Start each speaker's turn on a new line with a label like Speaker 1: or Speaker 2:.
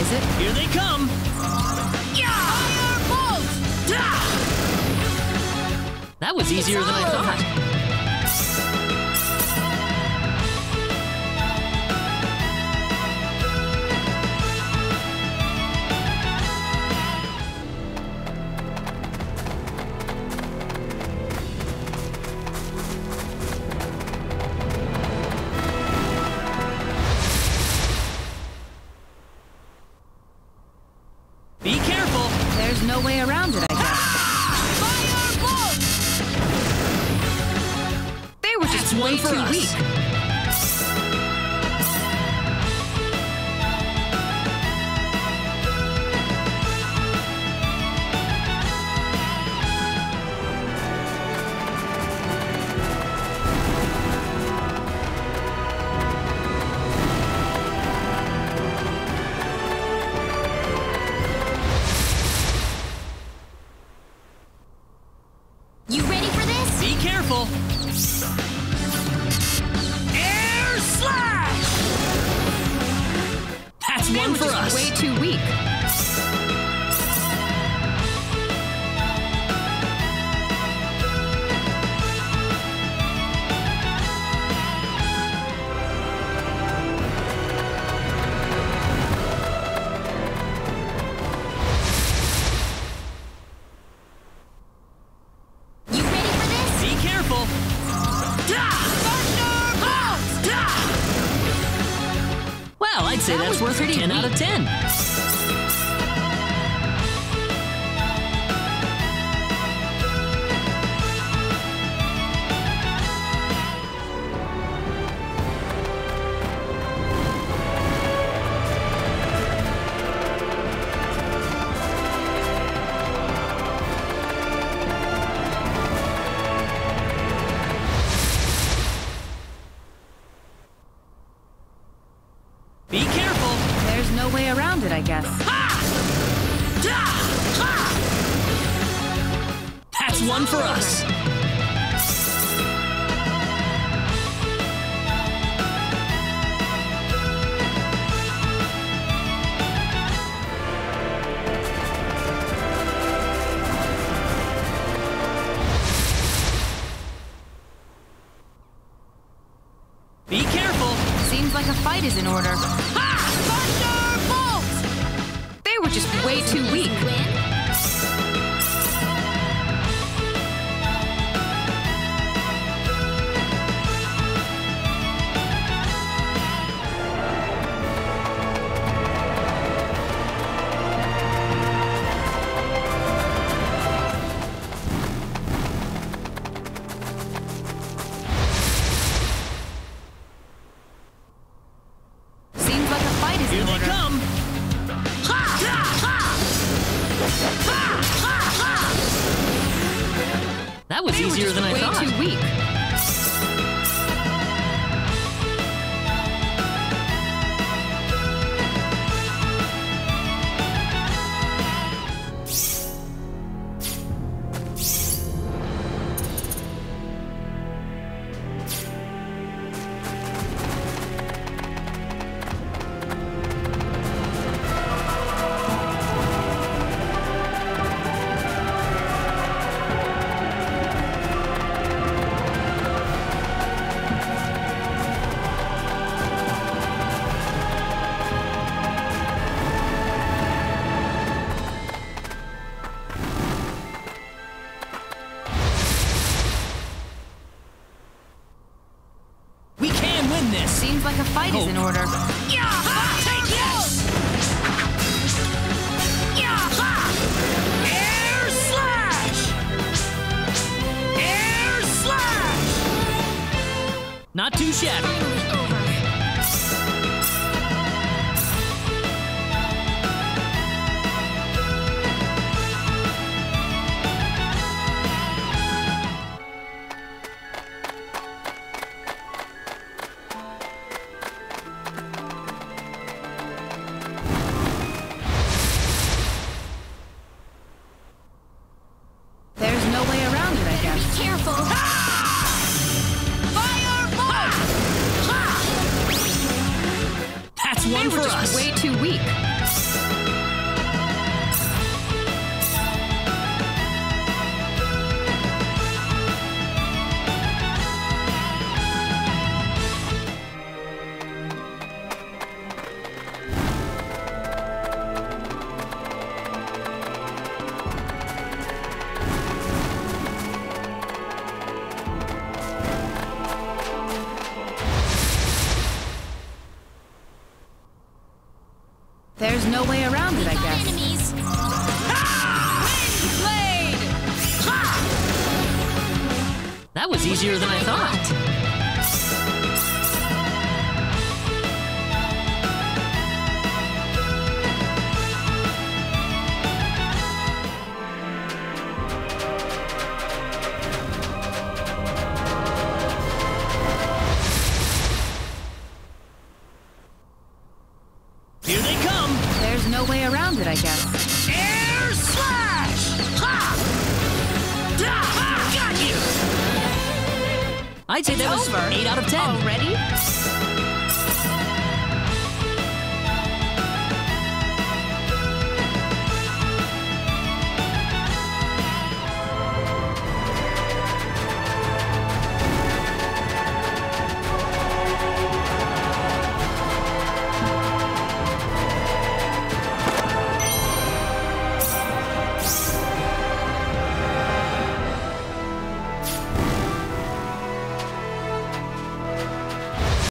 Speaker 1: is it?
Speaker 2: Here they come!
Speaker 3: Firebolt!
Speaker 2: That was easier than I thought. Be careful!
Speaker 1: There's no way around it, I guess.
Speaker 3: Firebolt!
Speaker 1: They were just way too weak.
Speaker 3: You ready for this?
Speaker 2: Be careful!
Speaker 3: Air slash!
Speaker 2: That's
Speaker 1: They
Speaker 2: one
Speaker 1: were
Speaker 2: for
Speaker 1: just
Speaker 2: us!
Speaker 1: way too weak.
Speaker 3: You ready for this?
Speaker 2: Be careful!
Speaker 3: Thunderbolt!
Speaker 2: Well, I'd say
Speaker 1: That
Speaker 2: that's
Speaker 1: was
Speaker 2: worth
Speaker 1: pretty
Speaker 2: 10 out of
Speaker 1: weak.
Speaker 2: 10. Be careful!
Speaker 1: There's no way around it, I guess.
Speaker 2: That's one for us! Be careful!
Speaker 1: Seems like a fight is in order.
Speaker 3: Thunderbolt!
Speaker 1: They were just way too weak.
Speaker 3: Win?
Speaker 1: Seems like a fight is
Speaker 2: Here
Speaker 1: in
Speaker 2: they
Speaker 1: order.
Speaker 2: come! That was
Speaker 1: They were
Speaker 2: easier
Speaker 1: just
Speaker 2: than I
Speaker 1: way
Speaker 2: thought.
Speaker 1: too weak.
Speaker 2: We can win this!
Speaker 1: Seems like a fight is in order.
Speaker 3: Take this! Air slash! Air slash!
Speaker 2: Not too shabby.
Speaker 3: Finally over.
Speaker 1: There's no way around it, I guess.
Speaker 3: Be careful! Firebolt!
Speaker 2: That's
Speaker 1: They
Speaker 2: one
Speaker 1: were
Speaker 2: for
Speaker 1: just
Speaker 2: us!
Speaker 1: way too weak. There's no way around it, I guess.
Speaker 3: Enemies.
Speaker 1: Blade!
Speaker 2: That was easier than I thought. Here they come!
Speaker 1: There's no way around it, I guess.
Speaker 3: Air slash! Ha! Da! Ha! Got you!
Speaker 2: I'd say that was
Speaker 1: Over.
Speaker 2: 8 out of 10.
Speaker 1: Already?